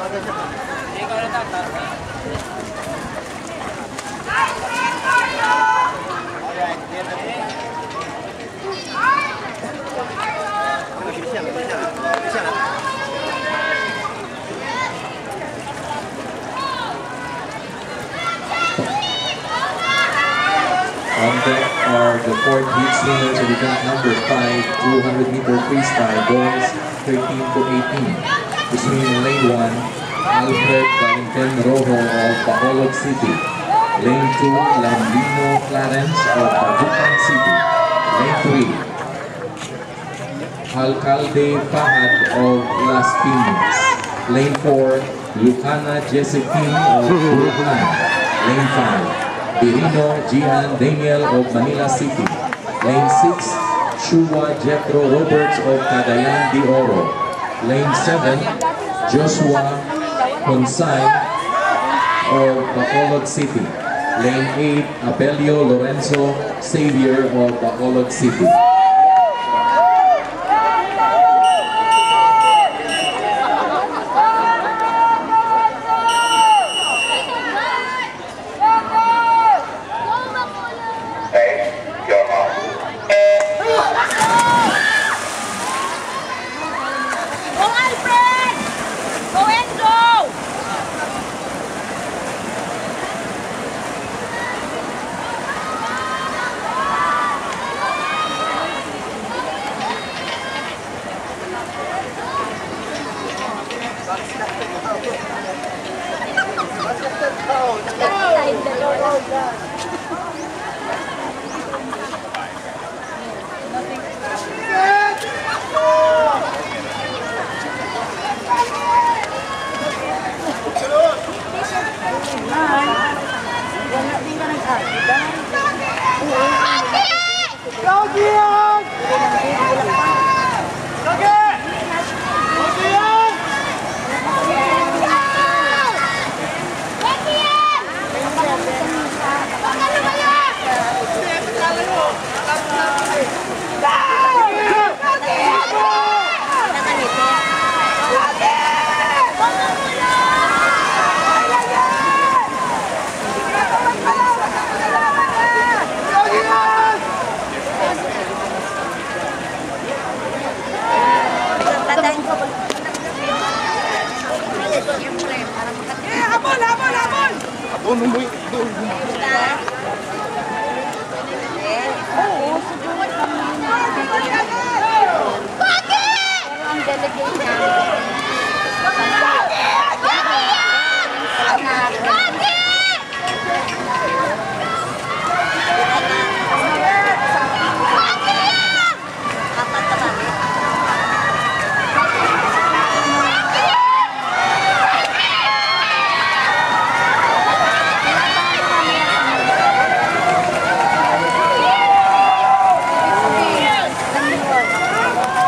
On deck are the 4th heat swimmers of event number 5, 200-meter freestyle, boys 13 to 18. To swim in lane 1, Alfred Valentin Rojo of Bacolod City. Lane 2, Lambino Clarence of Bacolod City. Lane 3, Alcalde Panaad of Las Piñas. Lane 4, Lucana Josephine of Bulacan. Lane 5, Birino Gian Daniel of Manila City. Lane 6, Shua Jethro Roberts of Cagayan de Oro. Lane 7, Joshua Consay of Bacolod City. Lane 8, Abelio Lorenzo Xavier of Bacolod City.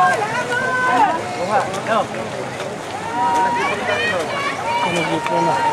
Ano